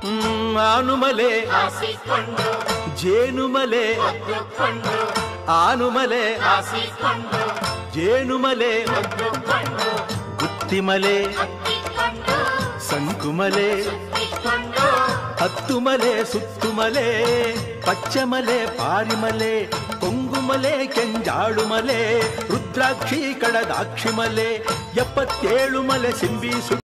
ಆನುಮಲೆ ಜೇನುಮಲೆ ಆನುಮಲೆ ಜೇನುಮಲೆ ಗುತ್ತಿಮಲೆ ಸಂಕುಮಲೆ ಹತ್ತುಮಲೆ ಸುತ್ತುಮಲೆ ಪಚ್ಚಮಲೆ ಪಾರಿಮಲೆ ಕೊಂಗುಮಲೆ ಕೆಂಜಾಳುಮಲೆ ರುದ್ರಾಕ್ಷಿ ಕಡದಾಕ್ಷಿಮಲೆ 77 ಮಲೆ ಸಿಂಬಿ